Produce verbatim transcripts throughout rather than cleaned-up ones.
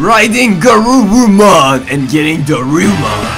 riding Garurumon and getting Darumon.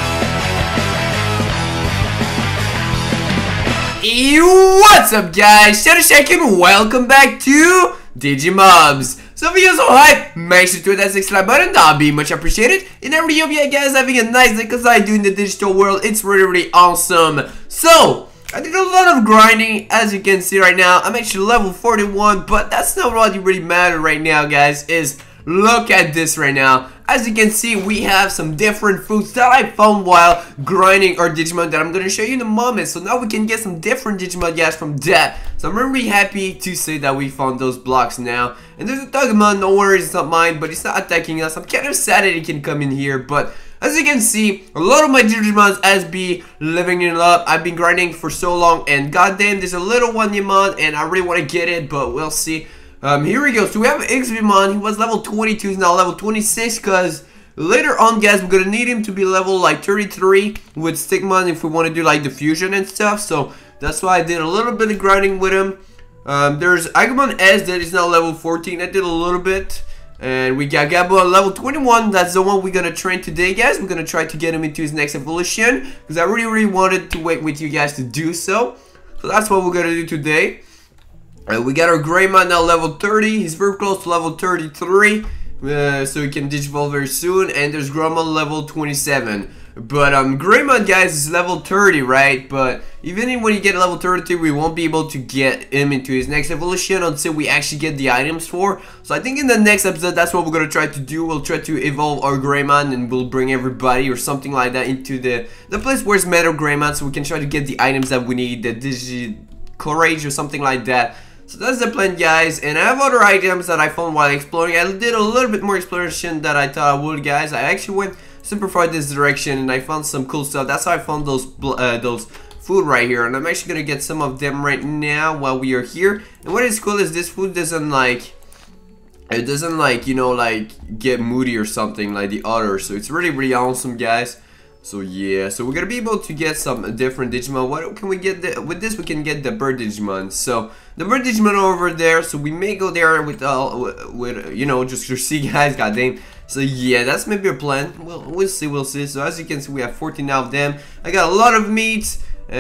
Hey, what's up guys, Shadowshack and welcome back to Digimobs. So if you guys are hype, make sure to hit that subscribe button, that'll be much appreciated. And I really hope you guys having a nice day, cause I do in the digital world, it's really really awesome. So, I did a lot of grinding, as you can see right now. I'm actually level forty-one, but that's not what really matter right now guys, is look at this right now. As you can see, we have some different foods that I found while grinding our Digimon that I'm going to show you in a moment. So now we can get some different Digimon guys from that. So I'm really happy to say that we found those blocks now. And there's a Tugmon, no worries, it's not mine, but it's not attacking us. I'm kind of sad that it can come in here, but as you can see, a lot of my Digimons has been living it up. I've been grinding for so long, and goddamn, there's a little one Digimon, and I really want to get it, but we'll see. Um, here we go. So we have Xbimon. He was level twenty-two. He's now level twenty-six. Because later on, guys, we're gonna need him to be level like thirty-three with Stickmon if we want to do like the fusion and stuff. So that's why I did a little bit of grinding with him. Um, there's Agumon S that is now level fourteen. I did a little bit. And we got Gabo on level twenty-one. That's the one we're gonna train today, guys. We're gonna try to get him into his next evolution because I really, really wanted to wait with you guys to do so. So that's what we're gonna do today. Uh, we got our Greymon now level thirty. He's very close to level thirty-three, uh, so he can digivolve very soon. And there's Gromon level twenty-seven. But um, Greymon guys is level thirty, right? But even when you get level thirty-two, we won't be able to get him into his next evolution until we actually get the items for. So I think in the next episode, that's what we're gonna try to do. We'll try to evolve our Greymon, and we'll bring everybody or something like that into the the place where it's Metal Greymon, so we can try to get the items that we need, the Digi Courage or something like that. So that's the plan guys, and I have other items that I found while exploring. I did a little bit more exploration than I thought I would guys. I actually went super far this direction and I found some cool stuff. That's how I found those uh, those food right here, and I'm actually gonna get some of them right now while we are here. And what is cool is this food doesn't like it doesn't like you know like get moody or something like the others, so it's really really awesome guys. So yeah, so we're gonna be able to get some different Digimon. What can we get the, with this? We can get the bird Digimon. So the bird Digimon over there. So we may go there with uh, with, with you know just to see guys. Goddamn. So yeah, that's maybe a plan. We'll we'll see, we'll see. So as you can see, we have fourteen of them. I got a lot of meat,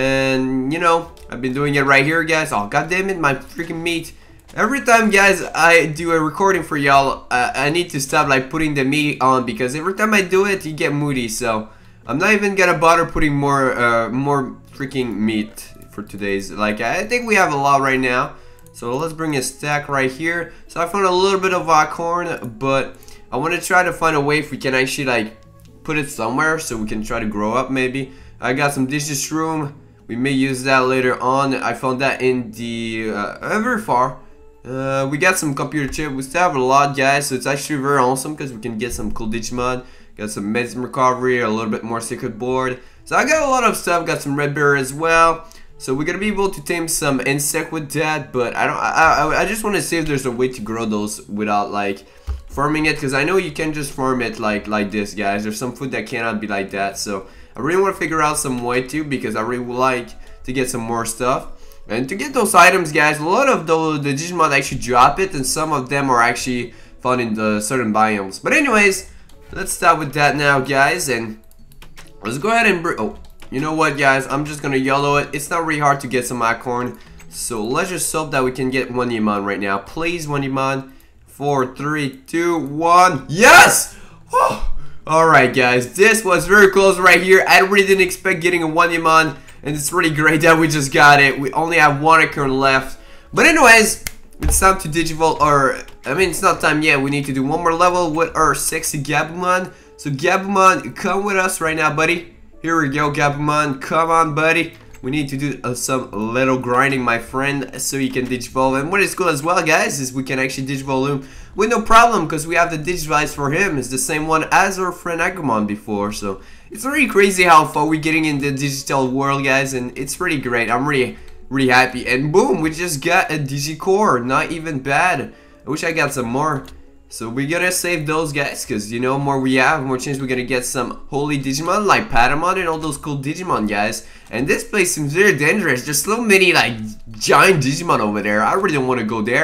and you know I've been doing it right here, guys. Oh goddamn it, my freaking meat. Every time guys I do a recording for y'all, uh, I need to stop like putting the meat on because every time I do it, you get moody. So I'm not even gonna bother putting more uh, more freaking meat for today's. Like I think we have a lot right now, so let's bring a stack right here. So I found a little bit of uh, corn, but I want to try to find a way if we can actually like put it somewhere so we can try to grow up maybe. I got some Digishroom. We may use that later on. I found that in the uh, very far. Uh, we got some computer chip. We still have a lot guys, so it's actually very awesome because we can get some cool Digimon. Got some medicine recovery, a little bit more secret board. So I got a lot of stuff. Got some red bear as well. So we're gonna be able to tame some insect with that. But I don't. I I, I just want to see if there's a way to grow those without like farming it, because I know you can just farm it like like this, guys. There's some food that cannot be like that. So I really want to figure out some way too, because I really would like to get some more stuff. And to get those items, guys, a lot of those the Digimon actually drop it, and some of them are actually found in the certain biomes. But anyways, let's start with that now guys, and let's go ahead and bring, oh, you know what guys, I'm just gonna yellow it. It's not really hard to get some acorn, so let's just hope that we can get one Digimon right now. Please, one Digimon. Four, three, two, one. Yes! Oh. Alright guys, this was very close right here. I really didn't expect getting a one Digimon, and it's really great that we just got it. We only have one acorn left, but anyways, it's time to digivolve, or I mean it's not time yet. We need to do one more level with our sexy Gabumon. So Gabumon, come with us right now, buddy. Here we go, Gabumon. Come on, buddy. We need to do uh, some little grinding, my friend, so you can digivolve. And what is cool as well, guys, is we can actually digivolve him with no problem, because we have the digivice for him. It's the same one as our friend Agumon before. So it's really crazy how far we're getting in the digital world, guys, and it's pretty great. I'm really really happy, and boom, we just got a Digicore. Not even bad. I wish I got some more. So we're gonna save those guys, because you know, more we have, more chance we're gonna get some holy Digimon like Patamon and all those cool Digimon guys. And this place seems very dangerous. There's so many like giant Digimon over there. I really don't want to go there.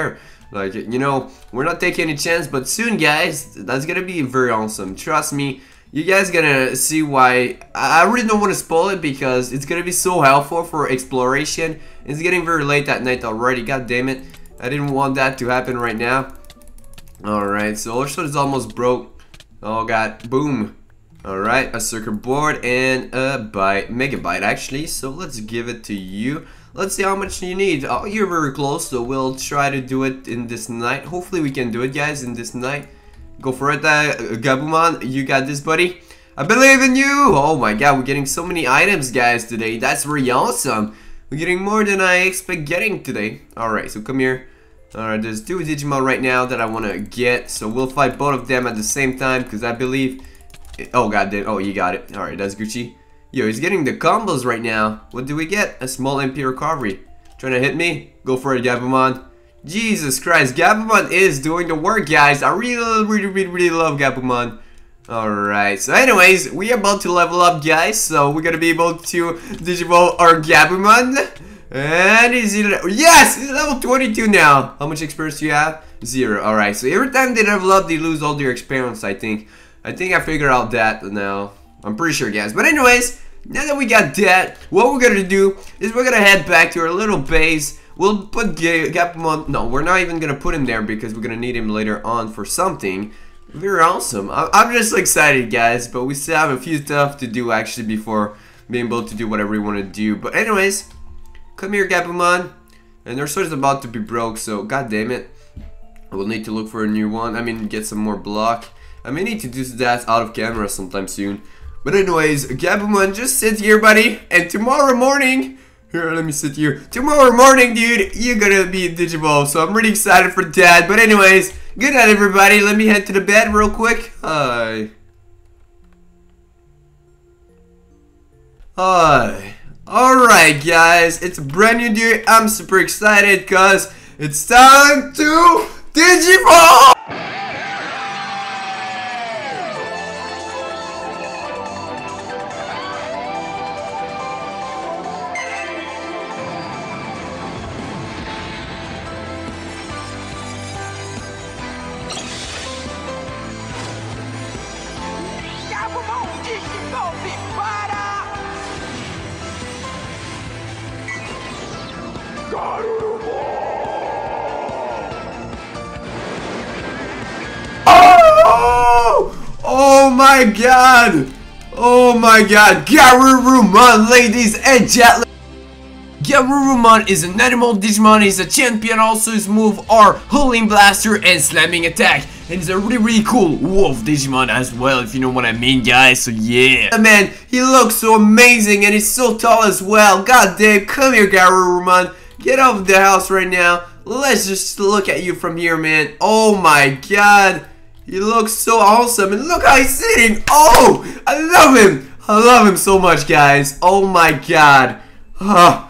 Like, you know, we're not taking any chance, but soon, guys, that's gonna be very awesome. Trust me, you guys gonna see why. I really don't want to spoil it because it's gonna be so helpful for exploration. It's getting very late at night already. God damn it, I didn't want that to happen right now. Alright, so our sword is almost broke. Oh god, boom. Alright, a circuit board and a byte, megabyte actually. So let's give it to you. Let's see how much you need. Oh, you're very close, so we'll try to do it in this night. Hopefully we can do it, guys, in this night. Go for it, uh, Gabumon. You got this, buddy. I believe in you. Oh my god, we're getting so many items, guys, today. That's really awesome. We're getting more than I expect getting today. Alright, so come here. Alright, there's two Digimon right now that I want to get. So we'll fight both of them at the same time because I believe... It, oh, god damn. Oh, you got it. Alright, that's Gucci. Yo, he's getting the combos right now. What do we get? A small M P recovery. Trying to hit me? Go for it, Gabumon. Jesus Christ, Gabumon is doing the work, guys. I really, really, really, really love Gabumon. Alright, so anyways, we are about to level up, guys. So we're gonna be able to Digivolve our Gabumon. And he's either, yes, he's level twenty-two now. How much experience do you have? Zero. Alright, so every time they level up, they lose all their experience, I think. I think I figured out that now. I'm pretty sure, guys. But anyways, now that we got that, what we're gonna do is we're gonna head back to our little base. We'll put Gabumon. No, we're not even gonna put him there because we're gonna need him later on for something. Very awesome. I'm just excited, guys. But we still have a few stuff to do actually before being able to do whatever we want to do. But anyways, come here, Gabumon. And their sword is about to be broke, so god damn it. We'll need to look for a new one. I mean, get some more block. I may need to do that out of camera sometime soon. But anyways, Gabumon, just sit here, buddy. And tomorrow morning, here, let me sit here. Tomorrow morning, dude, you're gonna be Digivolve. So I'm really excited for that. But anyways, good night, everybody. Let me head to the bed real quick. Hi. Hi. Alright, guys. It's a brand new day. I'm super excited because it's time to Digivolve! Oh my god! Oh my god! Garurumon, ladies and gentlemen! Garurumon is an animal Digimon. He's a champion. Also his move are Hurling Blaster and Slamming Attack. And he's a really really cool wolf Digimon as well, if you know what I mean, guys. So yeah. Man, he looks so amazing and he's so tall as well. God damn, come here, Garurumon. Get out of the house right now. Let's just look at you from here, man. Oh my god. He looks so awesome, and look how he's sitting. Oh, I love him. I love him so much, guys. Oh my god. Oh,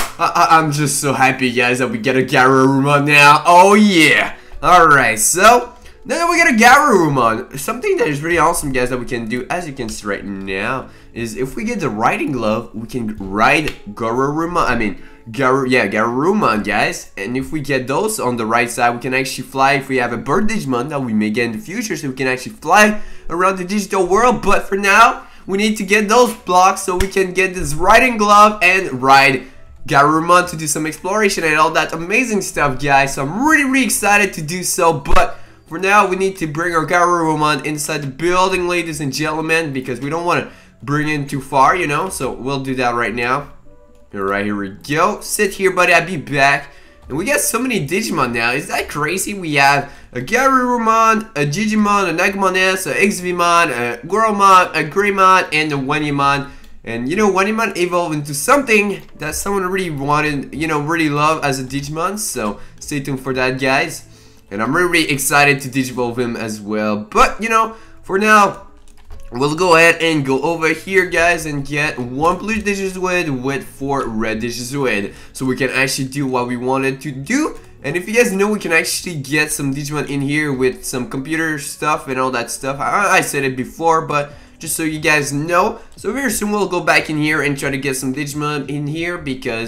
I I'm just so happy, guys, that we get a Garurumon now. Oh yeah. Alright, so now that we get a Garurumon, something that is really awesome, guys, that we can do, as you can see right now, is if we get the riding glove, we can ride Garurumon. I mean, Garu, yeah, Garurumon, guys. And if we get those on the right side, we can actually fly. If we have a bird Digimon that we may get in the future, so we can actually fly around the digital world. But for now, we need to get those blocks so we can get this riding glove and ride Garurumon to do some exploration and all that amazing stuff, guys. So I'm really, really excited to do so. But for now, we need to bring our Garurumon inside the building, ladies and gentlemen, because we don't want to bring it too far, you know. So we'll do that right now. Alright, here we go. Sit here, buddy. I'll be back. And we got so many Digimon now. Is that crazy? We have a Garurumon, a Jijimon, a Nagumon S, a Xvmon, a Goromon, a Greymon, and a Wanyamon. And you know, Wanyamon evolved into something that someone really wanted, you know, really love as a Digimon. So stay tuned for that, guys. And I'm really, really excited to Digivolve him as well. But, you know, for now, we'll go ahead and go over here, guys, and get one blue Digizoid with four red Digizoid, so we can actually do what we wanted to do. And if you guys know, we can actually get some Digimon in here with some computer stuff and all that stuff. I, I said it before, but just so you guys know. So very soon we'll go back in here and try to get some Digimon in here, because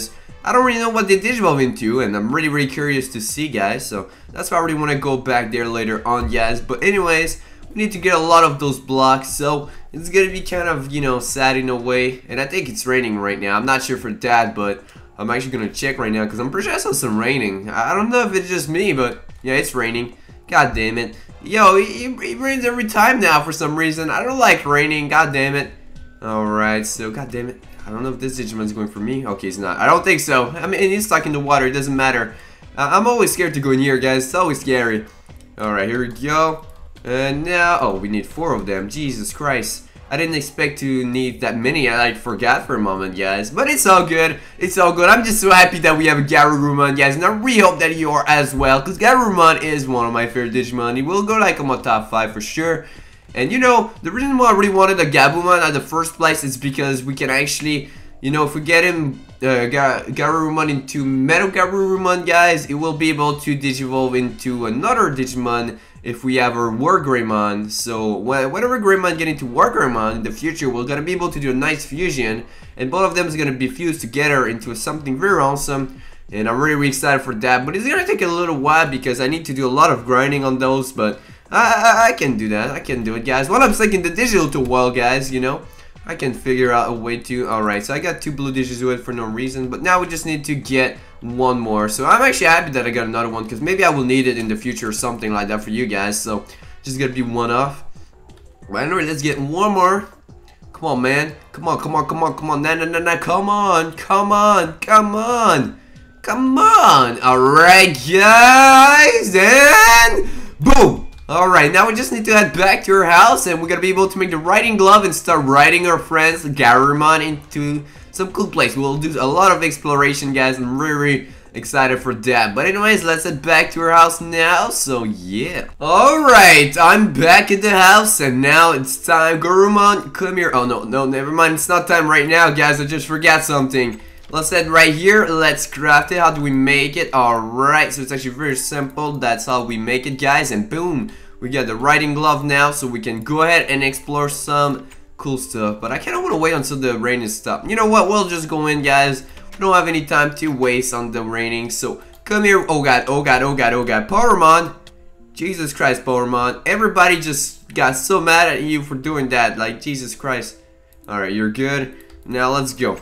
I don't really know what they digivolve into, and I'm really, really curious to see, guys. So that's why I really want to go back there later on, guys. But anyways, we need to get a lot of those blocks, so it's gonna be kind of, you know, sad in a way. And I think it's raining right now. I'm not sure for that, but I'm actually gonna check right now because I'm pretty sure I saw some raining. I don't know if it's just me, but yeah, it's raining. God damn it. Yo, it, it rains every time now for some reason. I don't like raining. God damn it. Alright, so god damn it. I don't know if this Digimon's going for me. Okay, it's not. I don't think so. I mean, he's stuck in the water. It doesn't matter. Uh, I'm always scared to go in here, guys. It's always scary. Alright, here we go. And now, oh, we need four of them. Jesus Christ. I didn't expect to need that many. I like forgot for a moment, guys. But it's all good. It's all good. I'm just so happy that we have a Garurumon, guys. And I really hope that you are as well. Because Garurumon is one of my favorite Digimon. He will go like on my top five for sure. And you know, the reason why I really wanted a Gabumon at the first place is because we can actually, you know, if we get him, uh, Gar Garurumon into Metal Garurumon, guys, it will be able to digivolve into another Digimon if we have our Wargreymon. So whenever Greymon get into Wargreymon in the future, we're gonna be able to do a nice fusion, and both of them is gonna be fused together into something very awesome. And I'm really, really excited for that. But it's gonna take a little while because I need to do a lot of grinding on those, but I, I, I can do that. I can do it, guys. While I'm taking the digital to well, guys, you know, I can figure out a way to. Alright, so I got two blue Digizoid for no reason, but now we just need to get one more. So I'm actually happy that I got another one, because maybe I will need it in the future or something like that for you guys. So just gonna be one off. Right, anyway, let's get one more. Come on, man. Come on, come on, come on, come on. Nah, nah, nah, nah. Come on, come on, come on. Come on. Alright, guys. And boom. Alright, now we just need to head back to our house, and we're gonna be able to make the riding glove and start riding our friends Garurumon into some cool place. We'll do a lot of exploration, guys. I'm really, really excited for that. But anyways, let's head back to our house now. So yeah. Alright, I'm back at the house, and now it's time. Garurumon, come here. Oh no, no, never mind. It's not time right now, guys. I just forgot something. Let's head right here. Let's craft it. How do we make it? Alright, so it's actually very simple. That's how we make it, guys. And boom, we got the riding glove now, so we can go ahead and explore some cool stuff. But I kind of want to wait until the rain is stopped. You know what? We'll just go in, guys. We don't have any time to waste on the raining. So come here. Oh god, oh god, oh god, oh god. Powermon. Jesus Christ, Powermon. Everybody just got so mad at you for doing that. Like, Jesus Christ. Alright, you're good. Now let's go.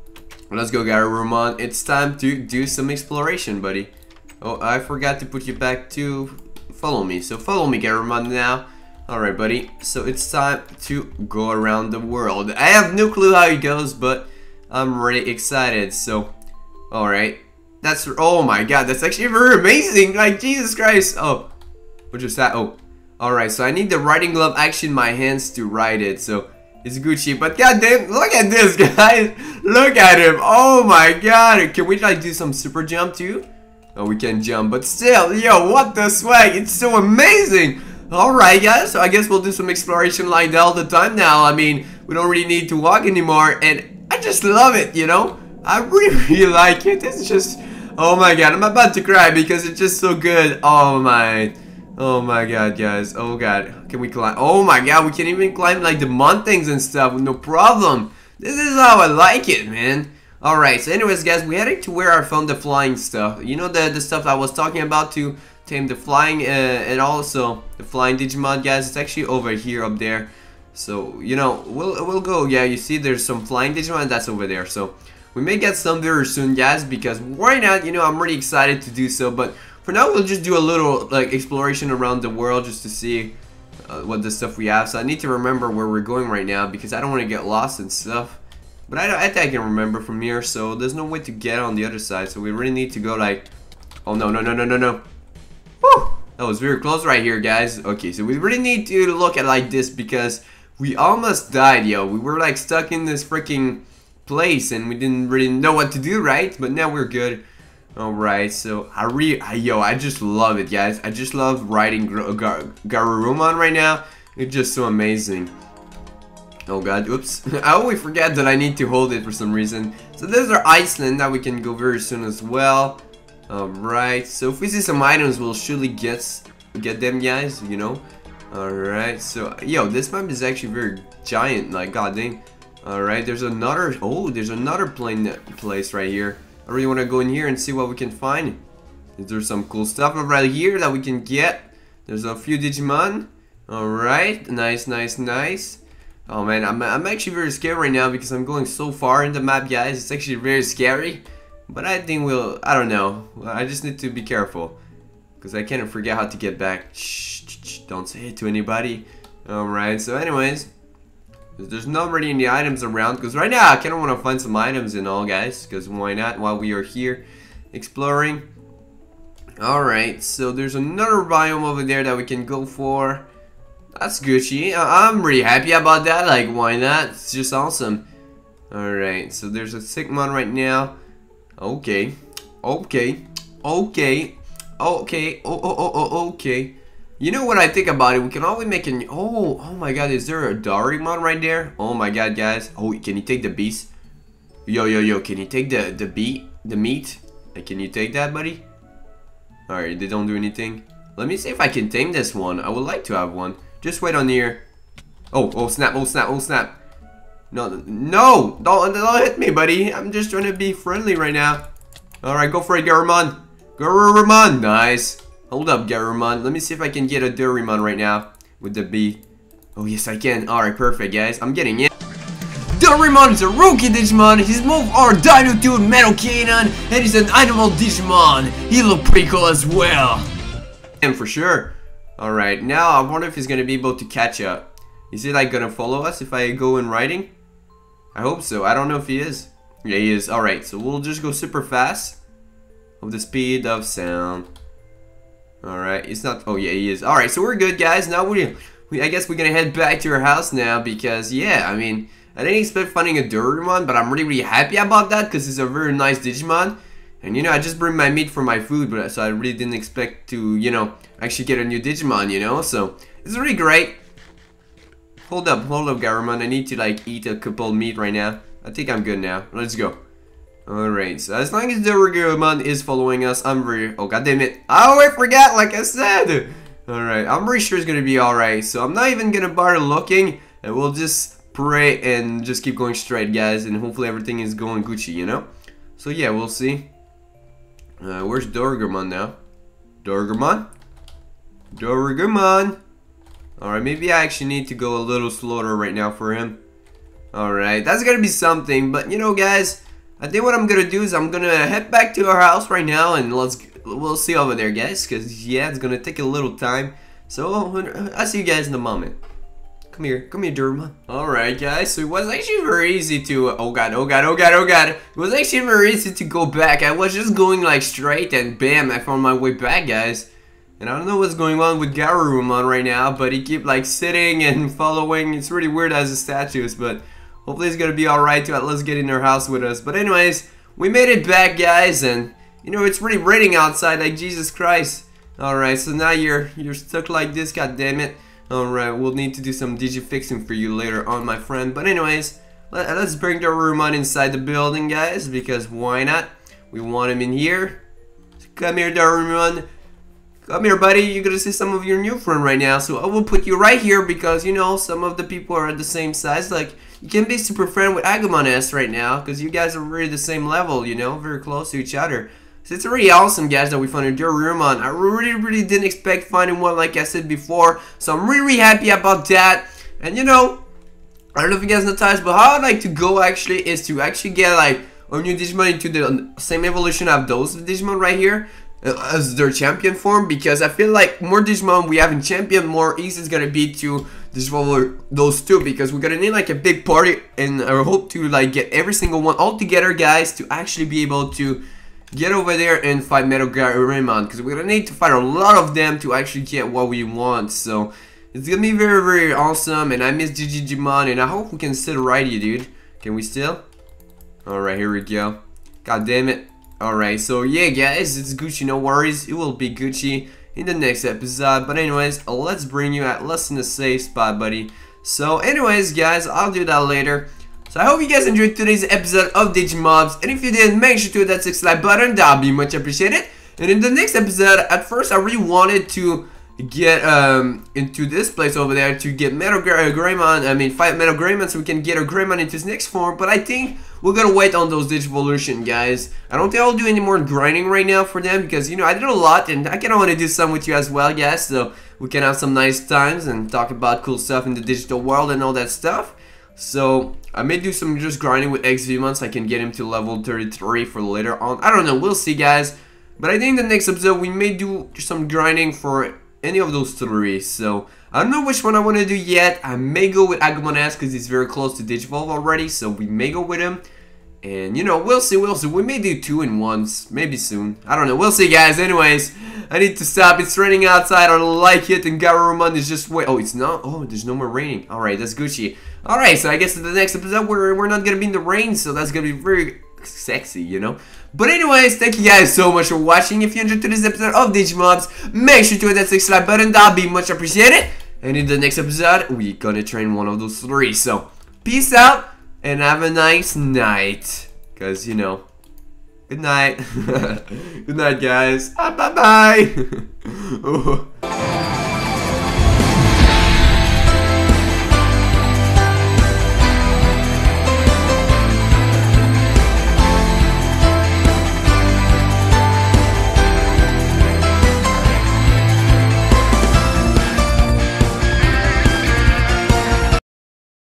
Let's go, Garurumon. It's time to do some exploration, buddy. Oh, I forgot to put you back to follow me. So follow me, Garurumon, now. Alright, buddy. So it's time to go around the world. I have no clue how it goes, but I'm really excited. So, alright. That's, oh my god, that's actually very amazing. Like, Jesus Christ. Oh, what just that? Oh, alright. So I need the riding glove actually in my hands to ride it. So it's Gucci, but goddamn, look at this, guys. Look at him. Oh my god. Can we like do some super jump too? Oh, we can jump, but still, yo, what the swag? It's so amazing. Alright, guys, so I guess we'll do some exploration like that all the time now. I mean, we don't really need to walk anymore, and I just love it, you know? I really, really like it. It's just, oh my god, I'm about to cry because it's just so good. Oh my. Oh my god, guys. Oh god. Can we climb? Oh my god, we can even climb like the mountains and stuff with no problem. This is how I like it, man. Alright, so anyways, guys, we're heading to where I found the flying stuff. You know, the, the stuff I was talking about to tame the flying uh, and also the flying Digimon, guys. It's actually over here up there. So, you know, we'll, we'll go. Yeah, you see there's some flying Digimon that's over there. So, we may get some very soon, guys, because why not? You know, I'm really excited to do so, but for now, we'll just do a little like exploration around the world just to see uh, what the stuff we have. So I need to remember where we're going right now because I don't want to get lost and stuff. But I, I think I can remember from here, so there's no way to get on the other side. So we really need to go like, oh no, no, no, no, no, no. Woo! That was very close right here, guys. Okay, so we really need to look at like this because we almost died, yo. We were like stuck in this freaking place and we didn't really know what to do, right? But now we're good. Alright, so I really, I, yo, I just love it, guys. I just love riding Gar Gar Garurumon right now. It's just so amazing. Oh god, oops. I always forget that I need to hold it for some reason. So there's our Iceland that we can go very soon as well. Alright, so if we see some items, we'll surely get, get them, guys, you know. Alright, so, yo, this map is actually very giant, like, god dang. Alright, there's another, oh, there's another plane place right here. I really want to go in here and see what we can find. Is there some cool stuff right here that we can get? There's a few Digimon. Alright, nice, nice, nice. Oh man, I'm, I'm actually very scared right now because I'm going so far in the map, guys. It's actually very scary. But I think we'll, I don't know. I just need to be careful. Because I can't forget how to get back. Shh, shh, shh, don't say it to anybody. Alright, so anyways. There's not really any items around. Because right now I kind of want to find some items and all, guys. Because why not while we are here exploring. Alright, so there's another biome over there that we can go for. That's Gucci. I'm really happy about that. Like, why not? It's just awesome. Alright, so there's a Sigmon right now. Okay. Okay. Okay. Okay. Oh, oh, oh, oh, okay. You know what I think about it? We can always make an... Oh, oh my god. Is there a Darimon right there? Oh my god, guys. Oh, can you take the beast? Yo, yo, yo. Can you take the, the beat? The meat? Like, can you take that, buddy? Alright, they don't do anything. Let me see if I can tame this one. I would like to have one. Just wait on here. Oh, oh snap, oh snap, oh snap. No, no, don't, don't hit me, buddy. I'm just trying to be friendly right now. Alright, go for it, Garurumon. Garurumon, nice. Hold up, Garurumon. Let me see if I can get a Darimon right now with the B. Oh, yes, I can. Alright, perfect, guys. I'm getting it. Darimon is a rookie Digimon. His moves are Dino Tune, Metal Cannon, and he's an animal Digimon. He look pretty cool as well. And for sure. Alright, now I wonder if he's gonna be able to catch up. Is he like gonna follow us if I go in riding? I hope so. I don't know if he is. Yeah, he is. Alright, so we'll just go super fast. Of the speed of sound. Alright, it's not. Oh, yeah, he is. Alright, so we're good, guys. Now we, we, I guess we're gonna head back to our house now because, yeah, I mean, I didn't expect finding a Darimon, but I'm really, really happy about that because it's a very nice Digimon. And you know, I just bring my meat for my food, but so I really didn't expect to, you know, actually get a new Digimon, you know? So, it's really great. Hold up, hold up, Garurumon. I need to, like, eat a couple meat right now. I think I'm good now. Let's go. Alright, so as long as the Garurumon is following us, I'm very... Oh, god damn it. Oh, I forgot, like I said. Alright, I'm pretty sure it's gonna be alright. So, I'm not even gonna bother looking. And we'll just pray and just keep going straight, guys. And hopefully everything is going Gucci, you know? So, yeah, we'll see. Uh, where's Darimon now? Darimon? Darimon! Alright, maybe I actually need to go a little slower right now for him. Alright, that's gonna be something. But, you know, guys, I think what I'm gonna do is I'm gonna head back to our house right now. And let's, we'll see over there, guys. Because, yeah, it's gonna take a little time. So, I'll see you guys in a moment. Come here, come here, Darimon. Alright, guys, so it was actually very easy to, oh god, oh god, oh god, oh god. It was actually very easy to go back. I was just going like straight and bam, I found my way back, guys. And I don't know what's going on with Garurumon right now, but he keep like sitting and following. It's really weird as a status, but hopefully it's gonna be alright to at least get in our house with us. But anyways, we made it back, guys, and you know, it's really raining outside, like Jesus Christ. Alright, so now you're, you're stuck like this, god damn it. Alright, we'll need to do some digi-fixing for you later on, my friend. But anyways, let, let's bring Darimon inside the building, guys, because why not? We want him in here. So come here, Darimon. Come here, buddy. You're gonna see some of your new friend right now. So I will put you right here because, you know, some of the people are at the same size. Like, you can be super friend with Agumon S right now because you guys are really the same level, you know, very close to each other. So it's really awesome, guys, that we found a Darimon. I really, really didn't expect finding one, like I said before. So I'm really, really happy about that. And you know, I don't know if you guys noticed, but how I'd like to go actually is to actually get like a new Digimon into the same evolution of those Digimon right here uh, as their champion form. Because I feel like more Digimon we have in champion, more easy it's gonna be to discover those two. Because we're gonna need like a big party, and I hope to like get every single one all together, guys, to actually be able to get over there and fight Metal Garurumon, because we're gonna need to fight a lot of them to actually get what we want. So it's gonna be very, very awesome. And I miss Digimon, and I hope we can still ride you, dude. Can we still? Alright, here we go. God damn it. Alright, so yeah, guys, it's Gucci, no worries. It will be Gucci in the next episode. But anyways, let's bring you at less in a safe spot, buddy. So anyways, guys, I'll do that later. So I hope you guys enjoyed today's episode of Digimobs, and if you did, make sure to hit that subscribe button, that'll be much appreciated. And in the next episode, at first I really wanted to get um into this place over there to get Metal Greymon, I mean fight Metal Greymon so we can get our Greymon into his next form, but I think we're gonna wait on those Digivolution, guys. I don't think I'll do any more grinding right now for them because, you know, I did a lot and I kind of want to do some with you as well, guys. So we can have some nice times and talk about cool stuff in the digital world and all that stuff. So I may do some just grinding with X V months. I can get him to level thirty-three for later on. I don't know. We'll see, guys. But I think the next episode we may do some grinding for any of those three. So I don't know which one I want to do yet. I may go with Agumon S because he's very close to Digivolve already. So we may go with him. And, you know, we'll see, we'll see. We may do two in once. Maybe soon. I don't know. We'll see, guys. Anyways, I need to stop. It's raining outside. I don't like it. And Garurumon is just wait. Oh, it's not. Oh, there's no more raining. Alright, that's Gucci. Alright, so I guess in the next episode, we're, we're not going to be in the rain. So that's going to be very sexy, you know. But anyways, thank you guys so much for watching. If you enjoyed today's episode of Digimobs, make sure to hit that subscribe button. That'll be much appreciated. And in the next episode, we're going to train one of those three. So, peace out. And have a nice night. Because, you know, good night. Good night, guys. Ah, bye-bye.